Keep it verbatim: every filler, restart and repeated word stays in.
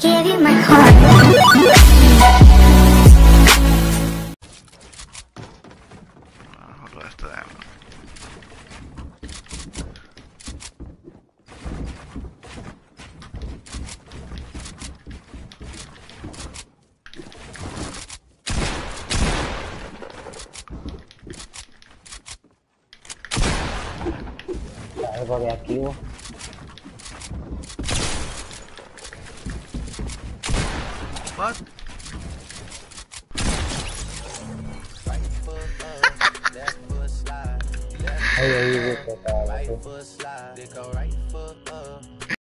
Give you my heart. Algo de activo. What? Ahí, ahí, ahí, ahí, ahí. Right foot slide, they go right foot up.